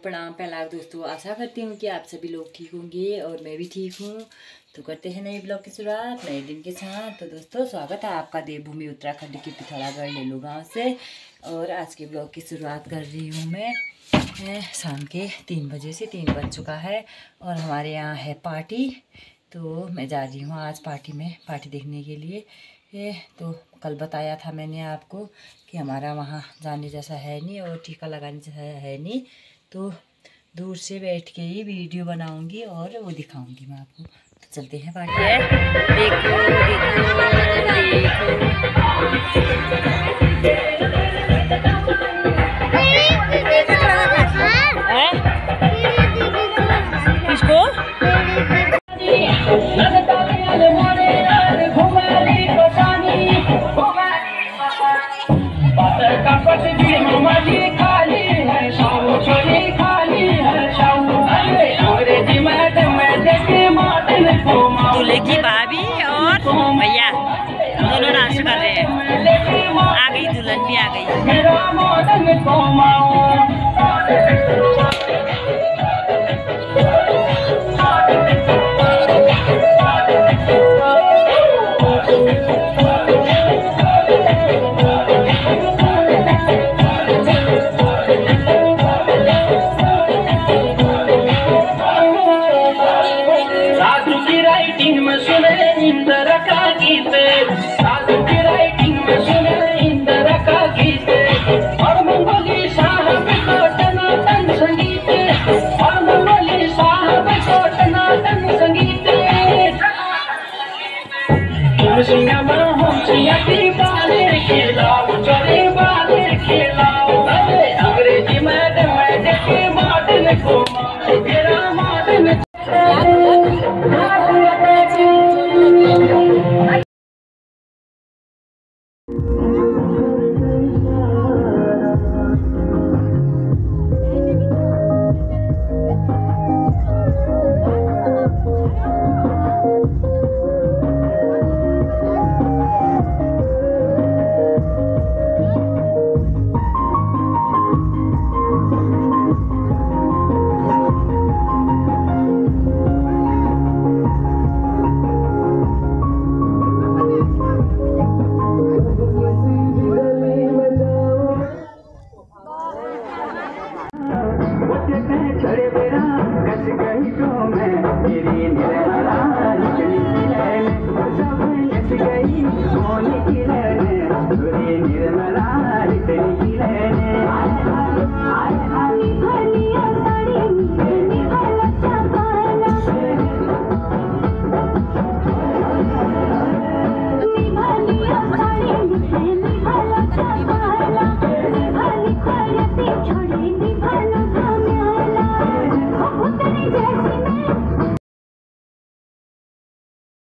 प्रणाम। पहला दोस्तों, आशा करती हूँ कि आप सभी लोग ठीक होंगे और मैं भी ठीक हूँ। तो करते हैं नए ब्लॉग की शुरुआत नए दिन के साथ। तो दोस्तों, स्वागत है आपका देवभूमि उत्तराखंड के पिथौरागढ़ लेलू गाँव से। और आज के ब्लॉग की शुरुआत कर रही हूँ मैं शाम के 3 बजे से। 3 बज चुका है और हमारे यहाँ है पार्टी। तो मैं जा रही हूँ आज पार्टी में पार्टी देखने के लिए। तो कल बताया था मैंने आपको कि हमारा वहाँ जाने जैसा है नहीं और टीका लगाने जैसा है नहीं। तो दूर से बैठ के ही वीडियो बनाऊंगी और वो दिखाऊंगी मैं आपको। तो चलते हैं पार्टी है। देखो किसको दूल्हे की भाभी और भैया दोनों डांस कर रहे हैं। आ गई दुल्हन भी आ गई। अंग्रेजी